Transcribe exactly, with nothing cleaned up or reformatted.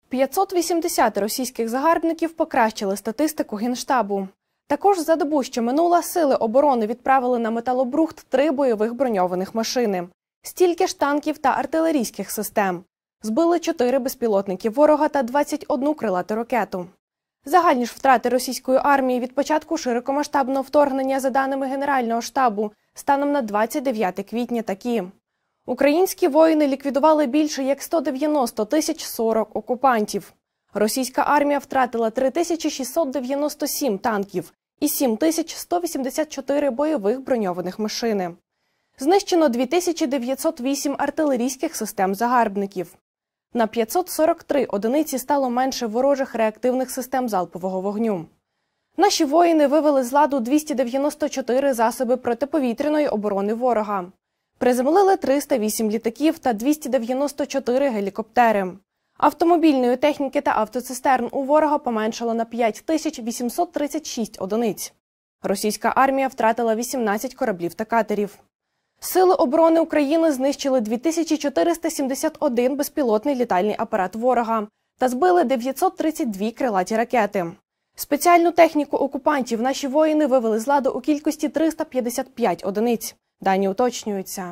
п'ятсот вісімдесят російських загарбників покращили статистику Генштабу. Також за добу, що минула, сили оборони відправили на Металобрухт три бойових броньованих машини, стільки ж танків та артилерійських систем. Збили чотири безпілотники ворога та двадцять одну крилату ракету. Загальні ж втрати російської армії від початку широкомасштабного вторгнення, за даними Генерального штабу, станом на двадцять дев'яте квітня такі. Українські воїни ліквідували більше як сто дев'яносто тисяч сорок окупантів. Російська армія втратила три тисячі шістсот дев'яносто сім танків і сім тисяч сто вісімдесят чотири бойових броньованих машини. Знищено дві тисячі дев'ятсот вісім артилерійських систем загарбників. На п'ятсот сорок три одиниці стало менше ворожих реактивних систем залпового вогню. Наші воїни вивели з ладу двісті дев'яносто чотири засоби протиповітряної оборони ворога. Приземлили триста вісім літаків та двісті дев'яносто чотири гелікоптери. Автомобільної техніки та автоцистерн у ворога поменшало на п'ять тисяч вісімсот тридцять шість одиниць. Російська армія втратила вісімнадцять кораблів та катерів. Сили оборони України знищили дві тисячі чотириста сімдесят один безпілотний літальний апарат ворога та збили дев'ятсот тридцять дві крилаті ракети. Спеціальну техніку окупантів наші воїни вивели з ладу у кількості триста п'ятдесят п'ять одиниць. Дані уточнюються.